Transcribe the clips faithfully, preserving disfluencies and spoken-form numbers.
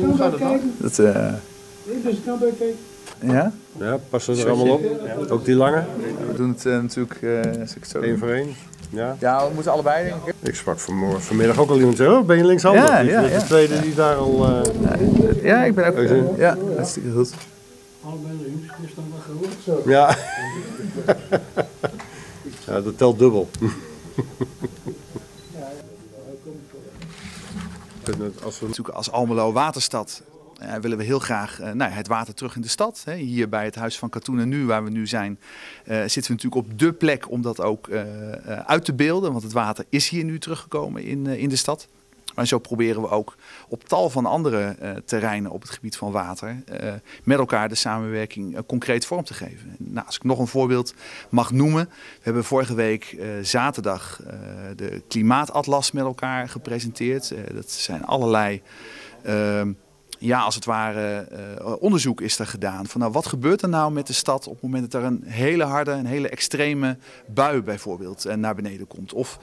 Hoe gaat het dan? Dat, uh... Ja? Ja, passen ze er allemaal op? Ja. Ook die lange? Ja, we doen het uh, natuurlijk uh, als ik het zo Eén voor één? Ja. Ja, we moeten allebei denk ik. Ik sprak vanmorgen, vanmiddag ook al iemand zeggen, oh, ben je linkshandig? Ja, ja, de ja. tweede die daar al... Uh... Ja, ik ben ook... Uh, ja, hartstikke goed. Allebei links, is dan wel gehoord zo. Ja. Ja, dat telt dubbel. Als we natuurlijk als Almelo Waterstad uh, willen we heel graag uh, nou, het water terug in de stad. Hè. Hier bij het Huis van Katoen en Nu, waar we nu zijn, uh, zitten we natuurlijk op dé plek om dat ook uh, uh, uit te beelden. Want het water is hier nu teruggekomen in, uh, in de stad. Maar zo proberen we ook op tal van andere uh, terreinen op het gebied van water uh, met elkaar de samenwerking uh, concreet vorm te geven. Nou, als ik nog een voorbeeld mag noemen. We hebben vorige week uh, zaterdag uh, de Klimaatatlas met elkaar gepresenteerd. Uh, dat zijn allerlei... Uh, Ja, als het ware uh, onderzoek is er gedaan van nou, wat gebeurt er nou met de stad op het moment dat er een hele harde, een hele extreme bui bijvoorbeeld uh, naar beneden komt. Of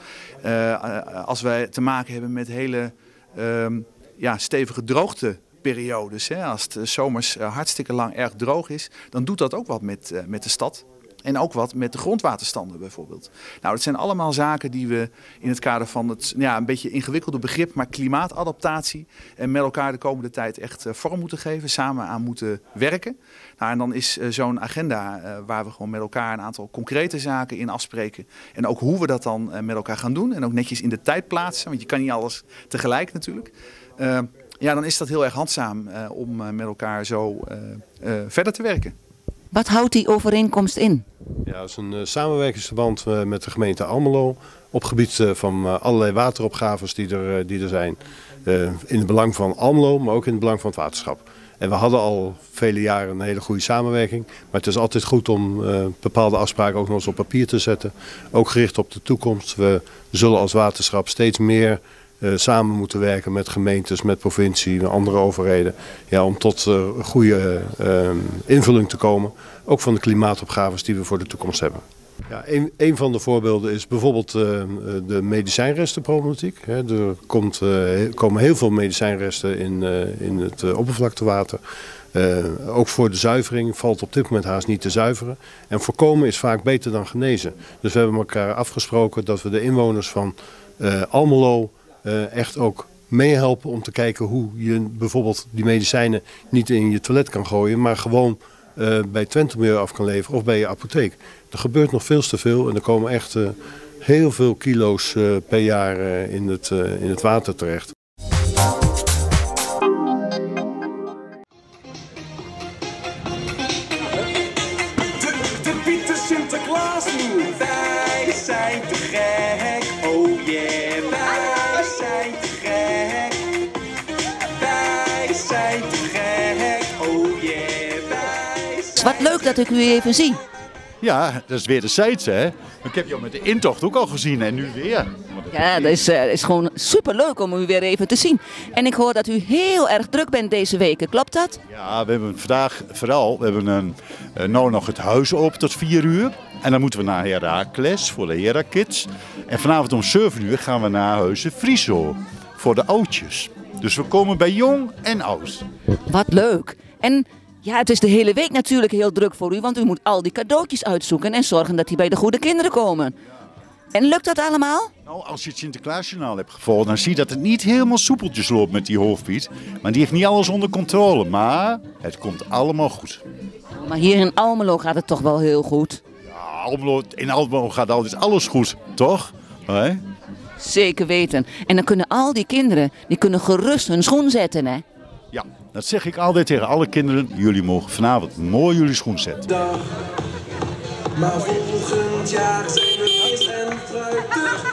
uh, als wij te maken hebben met hele uh, ja, stevige droogteperiodes. Hè? Als het zomers uh, hartstikke lang erg droog is, dan doet dat ook wat met, uh, met de stad. En ook wat met de grondwaterstanden bijvoorbeeld. Nou, dat zijn allemaal zaken die we in het kader van het ja, een beetje ingewikkelde begrip, maar klimaatadaptatie en met elkaar de komende tijd echt vorm moeten geven, samen aan moeten werken. Nou, en dan is uh, zo'n agenda uh, waar we gewoon met elkaar een aantal concrete zaken in afspreken. En ook hoe we dat dan uh, met elkaar gaan doen. En ook netjes in de tijd plaatsen, want je kan niet alles tegelijk natuurlijk. Uh, ja, dan is dat heel erg handzaam uh, om uh, met elkaar zo uh, uh, verder te werken. Wat houdt die overeenkomst in? Ja, dat is een uh, samenwerkingsverband uh, met de gemeente Almelo op gebied uh, van uh, allerlei wateropgaves die er, uh, die er zijn. Uh, in het belang van Almelo, maar ook in het belang van het waterschap. En we hadden al vele jaren een hele goede samenwerking. Maar het is altijd goed om uh, bepaalde afspraken ook nog eens op papier te zetten. Ook gericht op de toekomst. We zullen als waterschap steeds meer uh, samen moeten werken met gemeentes, met provincie, met andere overheden. Ja, om tot uh, een goede uh, invulling te komen. Ook van de klimaatopgaves die we voor de toekomst hebben. Ja, een, een van de voorbeelden is bijvoorbeeld uh, de medicijnrestenproblematiek. He, er komt, uh, komen heel veel medicijnresten in, uh, in het uh, oppervlaktewater. Uh, ook voor de zuivering valt op dit moment haast niet te zuiveren. En voorkomen is vaak beter dan genezen. Dus we hebben elkaar afgesproken dat we de inwoners van uh, Almelo uh, echt ook meehelpen om te kijken hoe je bijvoorbeeld die medicijnen niet in je toilet kan gooien, maar gewoon uh, bij Twentemeur af kan leveren of bij je apotheek. Er gebeurt nog veel te veel en er komen echt uh, heel veel kilo's uh, per jaar uh, in, het, uh, in het water terecht. De, de Pieter Sinterklaas nu, wij zijn te gek, oh yeah, wij zijn te gek, wij zijn te gek, oh yeah, wij zijn. Wat leuk dat ik u even zie. Ja, dat is weer de Seids, hè. Ik heb jou met de intocht ook al gezien en nu weer. Ja, dat is, uh, is gewoon superleuk om u weer even te zien. En ik hoor dat u heel erg druk bent deze weken, klopt dat? Ja, we hebben vandaag vooral, we hebben een, uh, nou nog het huis open tot vier uur. En dan moeten we naar Herakles voor de Herakids. En vanavond om zeven uur gaan we naar Huizen Frieso voor de oudjes. Dus we komen bij jong en oud. Wat leuk. En ja, het is de hele week natuurlijk heel druk voor u, want u moet al die cadeautjes uitzoeken en zorgen dat die bij de goede kinderen komen. En lukt dat allemaal? Nou, als je het Sinterklaasjournaal hebt gevolgd, dan zie je dat het niet helemaal soepeltjes loopt met die hoofdpiet. Maar die heeft niet alles onder controle, maar het komt allemaal goed. Maar hier in Almelo gaat het toch wel heel goed? Ja, Almelo, in Almelo gaat altijd alles goed, toch? He? Zeker weten. En dan kunnen al die kinderen, die kunnen gerust hun schoen zetten, hè? Ja, dat zeg ik altijd tegen alle kinderen. Jullie mogen vanavond mooi jullie schoen zetten. Dag. Maar volgend jaar zijn we vis en fruitig.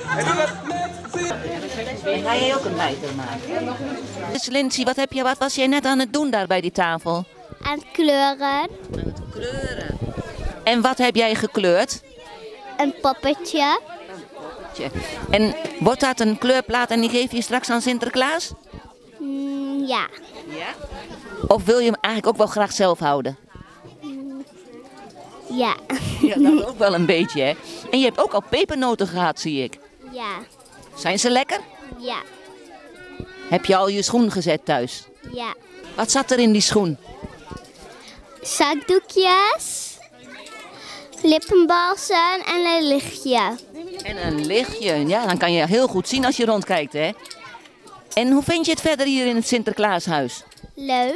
En ga je ook een mijter maken? Dus Lindsay, wat, heb je, wat was jij net aan het doen daar bij die tafel? Aan het kleuren. Aan het kleuren. En wat heb jij gekleurd? Een poppetje. En wordt dat een kleurplaat en die geef je straks aan Sinterklaas? Mm, ja. Ja. Of wil je hem eigenlijk ook wel graag zelf houden? Mm, ja. Ja, dat ook wel een beetje, hè. En je hebt ook al pepernoten gehad, zie ik. Ja. Zijn ze lekker? Ja. Heb je al je schoen gezet thuis? Ja. Wat zat er in die schoen? Zakdoekjes, lippenbalsem en een lichtje. En een lichtje. Ja, dan kan je heel goed zien als je rondkijkt, hè? En hoe vind je het verder hier in het Sinterklaashuis? Leuk.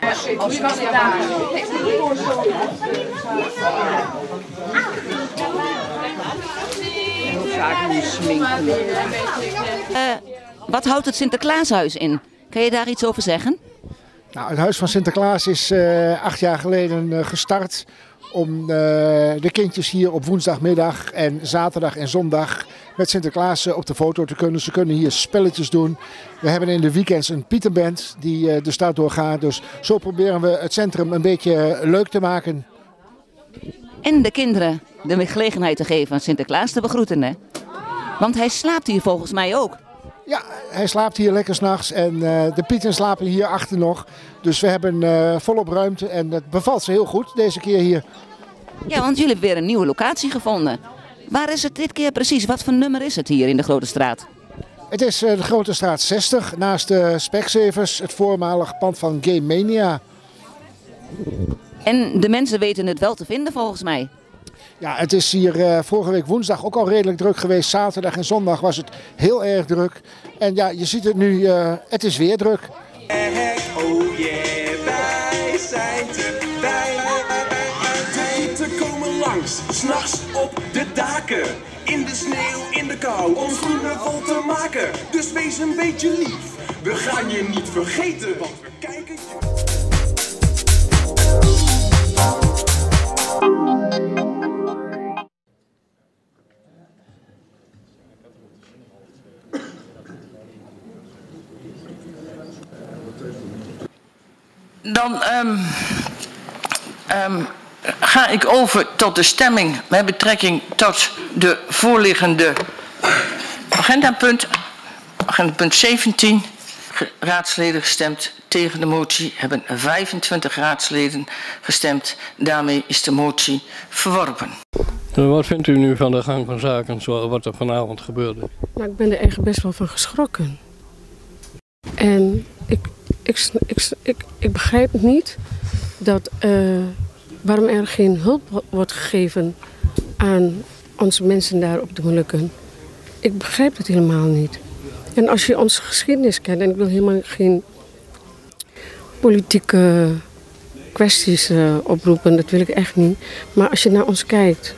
Uh, wat houdt het Sinterklaashuis in? Kan je daar iets over zeggen? Nou, het Huis van Sinterklaas is uh, acht jaar geleden uh, gestart om uh, de kindjes hier op woensdagmiddag en zaterdag en zondag met Sinterklaas uh, op de foto te kunnen. Ze kunnen hier spelletjes doen. We hebben in de weekends een Pieterband die uh, de stad doorgaat. Dus zo proberen we het centrum een beetje uh, leuk te maken. En de kinderen de gelegenheid te geven aan Sinterklaas te begroeten, hè? Want hij slaapt hier volgens mij ook. Ja, hij slaapt hier lekker 's nachts en uh, de Pieten slapen hier achter nog. Dus we hebben uh, volop ruimte en het bevalt ze heel goed deze keer hier. Ja, want jullie hebben weer een nieuwe locatie gevonden. Waar is het dit keer precies? Wat voor nummer is het hier in de Grote Straat? Het is uh, de Grote Straat zestig, naast de Specsavers, het voormalige pand van Game Mania. En de mensen weten het wel te vinden volgens mij. Ja, het is hier uh, vorige week woensdag ook al redelijk druk geweest. Zaterdag en zondag was het heel erg druk. En ja, je ziet het nu, uh, het is weer druk. Oh yeah, wij zijn te wij. De Pieten komen langs, 's nachts op de daken. In de sneeuw, in de kou, om schoenen vol te maken. Dus wees een beetje lief, we gaan je niet vergeten, want we kijken je. Dan um, um, ga ik over tot de stemming met betrekking tot de voorliggende agendapunt. Agendapunt zeventien. Raadsleden gestemd tegen de motie. Hebben vijfentwintig raadsleden gestemd. Daarmee is de motie verworpen. Wat vindt u nu van de gang van zaken, zoals wat er vanavond gebeurde? Nou, ik ben er echt best wel van geschrokken. En ik, ik, ik, ik, ik begrijp niet dat, uh, waarom er geen hulp wordt gegeven aan onze mensen daar op de Molukken. Ik begrijp het helemaal niet. En als je onze geschiedenis kent, en ik wil helemaal geen politieke kwesties uh, oproepen, dat wil ik echt niet. Maar als je naar ons kijkt,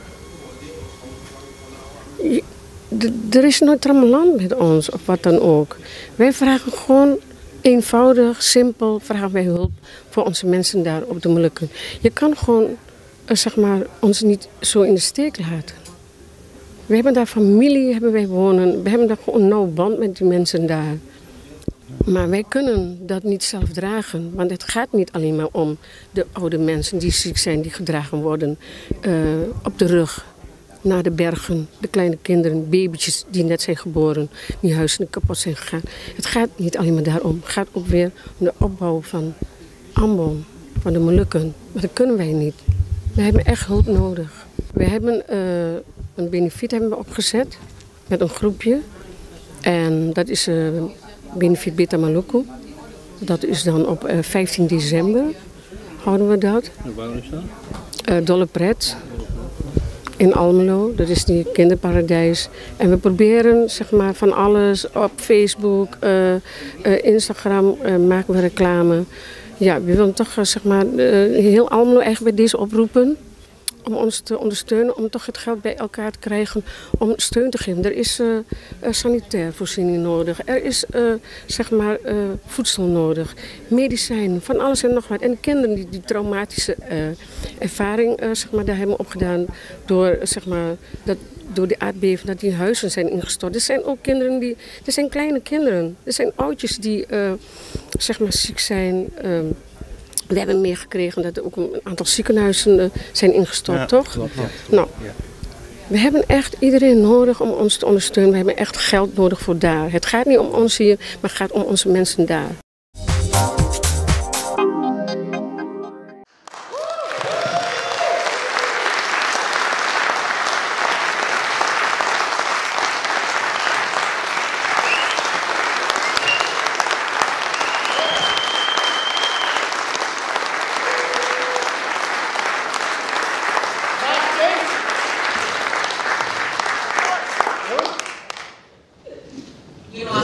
je, er is nooit trammeland met ons of wat dan ook. Wij vragen gewoon eenvoudig, simpel, vragen wij hulp voor onze mensen daar op de Molukken. Je kan gewoon, uh, zeg maar, ons niet zo in de steek laten. We hebben daar familie, hebben wij wonen. We hebben daar gewoon een nauw band met die mensen daar. Maar wij kunnen dat niet zelf dragen. Want het gaat niet alleen maar om de oude mensen die ziek zijn, die gedragen worden uh, op de rug naar de bergen. De kleine kinderen, babytjes die net zijn geboren, die huizen kapot zijn gegaan. Het gaat niet alleen maar daarom. Het gaat ook weer om de opbouw van Ambon, van de Molukken. Maar dat kunnen wij niet. We hebben echt hulp nodig. We hebben uh, een benefiet hebben we opgezet met een groepje. En dat is uh, Benefiet Beta Maluku. Dat is dan op uh, vijftien december houden we dat. En waar is dat? Uh, Dolle Pret in Almelo. Dat is die kinderparadijs. En we proberen zeg maar van alles op Facebook, uh, uh, Instagram uh, maken we reclame. Ja, we willen toch uh, zeg maar uh, heel Almelo eigenlijk bij deze oproepen. Om ons te ondersteunen, om toch het geld bij elkaar te krijgen om steun te geven. Er is uh, uh, sanitair voorziening nodig, er is uh, zeg maar, uh, voedsel nodig, medicijnen, van alles en nog wat. En de kinderen die die traumatische uh, ervaring uh, zeg maar, daar hebben opgedaan door, zeg maar, dat, door de aardbeving, dat die huizen zijn ingestort. Er zijn ook kinderen die, er zijn kleine kinderen, er zijn oudjes die uh, zeg maar, ziek zijn. Uh, We hebben meegekregen dat er ook een aantal ziekenhuizen uh, zijn ingestort, ja, toch? Klopt, ja. Nou, ja. We hebben echt iedereen nodig om ons te ondersteunen. We hebben echt geld nodig voor daar. Het gaat niet om ons hier, maar het gaat om onze mensen daar.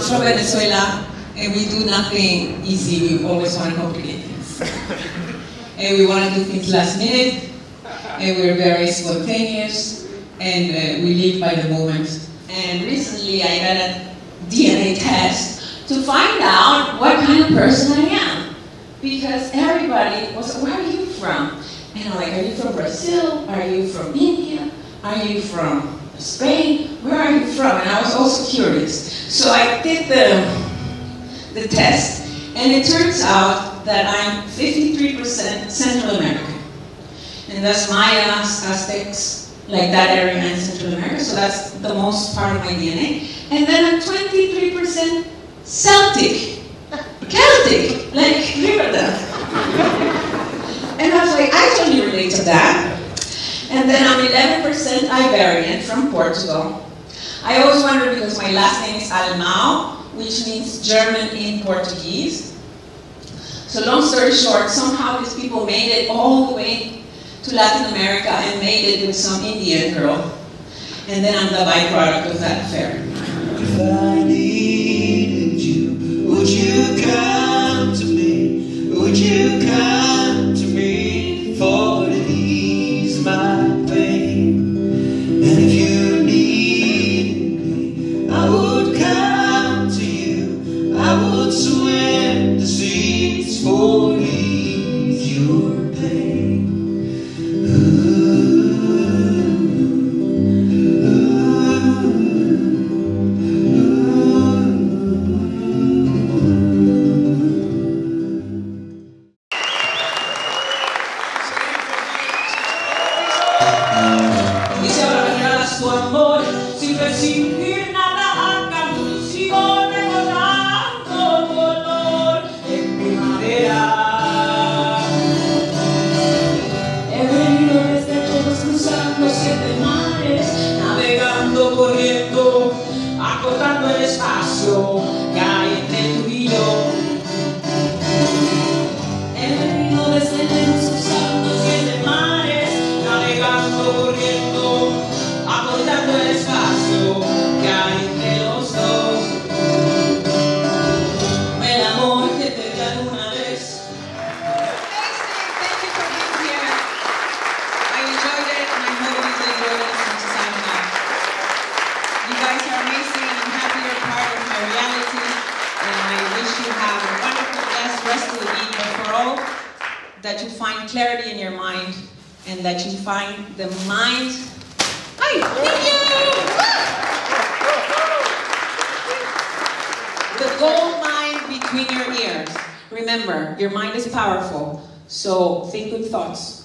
from Venezuela, and we do nothing easy. We always want to complicate things. And we want to do things last minute, and we're very spontaneous, and uh, we live by the moment. And recently I got a D N A test to find out what kind of person I am. Because everybody was, where are you from? And I'm like, are you from Brazil? Are you from India? Are you from Spain? Where are you from? And I was also curious. So I did the, the test, and it turns out that I'm fifty-three percent Central American. And that's Mayas, Aztecs, like that area in Central America, so that's the most part of my D N A. And then I'm twenty-three percent Celtic, Celtic, like Riverdale. And I was like, I totally relate to that. And then I'm eleven percent Iberian from Portugal. I always wonder because my last name is Alemão, which means German in Portuguese. So long story short, somehow these people made it all the way to Latin America and made it with some Indian girl. And then I'm the byproduct of that affair. If I needed you, would you come to me? Would you come to me for to ease my pain? And if you needed me, I would come to you. I would swim the seas for to ease your pain. That you find clarity in your mind, and that you find the mind. Hi, thank you! The gold mine between your ears. Remember, your mind is powerful, so think good thoughts.